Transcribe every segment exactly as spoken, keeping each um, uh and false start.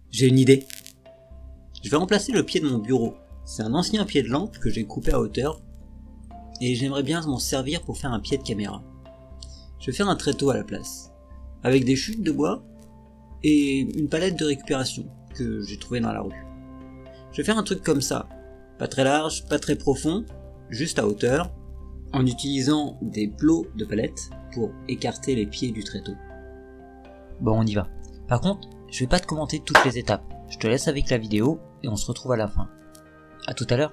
J'ai une idée. Je vais remplacer le pied de mon bureau. C'est un ancien pied de lampe que j'ai coupé à hauteur et j'aimerais bien m'en servir pour faire un pied de caméra. Je vais faire un tréteau à la place, avec des chutes de bois et une palette de récupération que j'ai trouvée dans la rue. Je vais faire un truc comme ça, pas très large, pas très profond, juste à hauteur, en utilisant des plots de palette pour écarter les pieds du tréteau. Bon, on y va. Par contre, je vais pas te commenter toutes les étapes. Je te laisse avec la vidéo et on se retrouve à la fin. À tout à l'heure.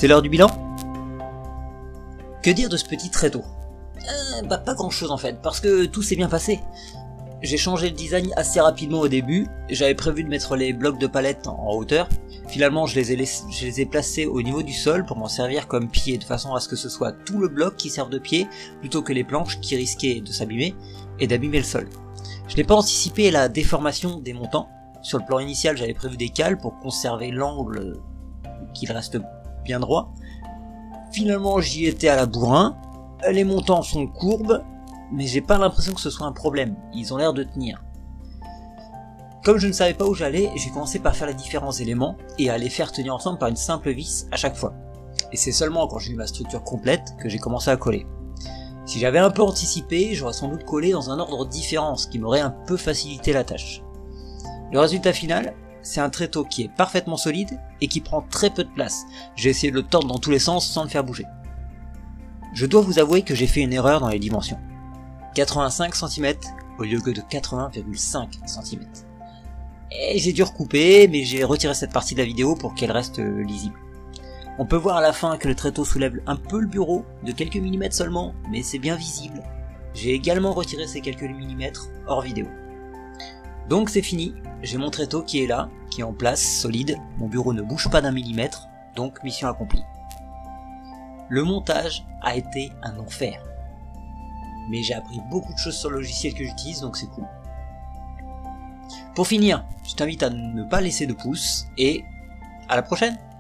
C'est l'heure du bilan? Que dire de ce petit tréteau? euh, Bah pas grand chose en fait, parce que tout s'est bien passé. J'ai changé le design assez rapidement au début, j'avais prévu de mettre les blocs de palette en hauteur, finalement je les ai, laissés, je les ai placés au niveau du sol pour m'en servir comme pied, de façon à ce que ce soit tout le bloc qui serve de pied, plutôt que les planches qui risquaient de s'abîmer et d'abîmer le sol. Je n'ai pas anticipé la déformation des montants, sur le plan initial j'avais prévu des cales pour conserver l'angle, qu'il reste bien droit. Finalement j'y étais à la bourrin, les montants sont courbes, mais j'ai pas l'impression que ce soit un problème, ils ont l'air de tenir. Comme je ne savais pas où j'allais, j'ai commencé par faire les différents éléments et à les faire tenir ensemble par une simple vis à chaque fois. Et c'est seulement quand j'ai eu ma structure complète que j'ai commencé à coller. Si j'avais un peu anticipé, j'aurais sans doute collé dans un ordre différent, ce qui m'aurait un peu facilité la tâche. Le résultat final, c'est un tréteau qui est parfaitement solide et qui prend très peu de place. J'ai essayé de le tordre dans tous les sens sans le faire bouger. Je dois vous avouer que j'ai fait une erreur dans les dimensions. quatre-vingt-cinq centimètres au lieu que de quatre-vingts virgule cinq centimètres. Et j'ai dû recouper, mais j'ai retiré cette partie de la vidéo pour qu'elle reste lisible. On peut voir à la fin que le tréteau soulève un peu le bureau, de quelques millimètres seulement, mais c'est bien visible. J'ai également retiré ces quelques millimètres hors vidéo. Donc c'est fini, j'ai mon tréteau qui est là, qui est en place, solide, mon bureau ne bouge pas d'un millimètre, donc mission accomplie. Le montage a été un enfer. Mais j'ai appris beaucoup de choses sur le logiciel que j'utilise, donc c'est cool. Pour finir, je t'invite à ne pas laisser de pouce, et à la prochaine!